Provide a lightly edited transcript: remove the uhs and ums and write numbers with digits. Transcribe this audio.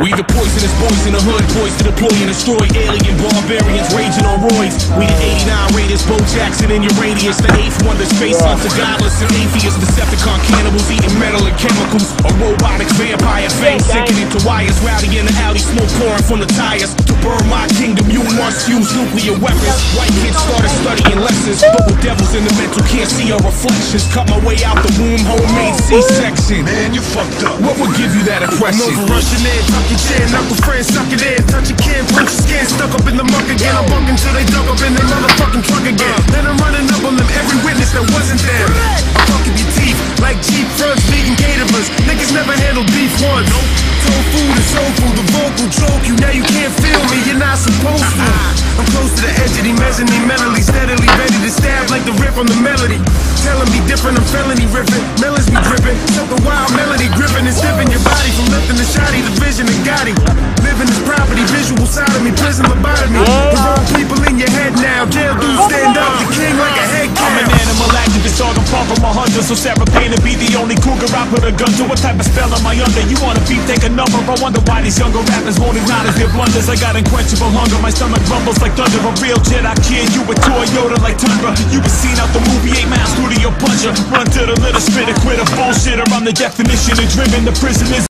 We the poisonous boys in the hood, poised to deploy and destroy alien barbarians raging on roids. We the 89 Raiders, Bo Jackson in your radius, the 8th wonder, space hunter, godless and atheists, Decepticon cannibals eating metal and chemicals, a robotic vampire fang sinking into wires, rowdy in the alley, smoke pouring from the tires. To burn my kingdom, you must use nuclear weapons. White kids started studying lessons, but with devils in the mental can't see our reflections. Cut my way out the womb, homemade C-section. Man, you fucked up. What would give you that impression? Over rushing in, tuck your chin, knuckle friends, suck it in. Touch your kin, punch your skin, stuck up in the muck again. I'm bunking till they dug up in their motherfucking truck again. Then I'm running up on them, every witness that wasn't them. I'm fucking your teeth, like cheap fronts, vegan caterers. Niggas never handled beef once. Tofu to soul food, the vocal choke you. Now you can't feel me, you're not supposed to. I'm close to the edge of the me mentally, steadily ready to stab like the riff on the melody. Telling me different, I'm felony riffing, melons be dripping, something wild melody gripping and stiffing your body from lifting the shotty, the vision and Gotti. Living this property, visual side of me, prison lobotomy. The wrong people in your head now, jail dudes stand up, the king like a head cow. I'm an animal activist, dog, I'm far from a hunter, so Sarah Payne to be the only cougar I put a gun to. What type of spell am I under? You wanna beef, take a number. I wonder why these younger rappers won't acknowledge their blunders. I got unquenchable hunger, my stomach rumbles like thunder. A real Jedi kid, you a Toyota like Tundra. You was seen out the movie 8 Miles through to your puncher. Run to the little spitter, quit a bullshitter. I'm the definition of driven, the prison is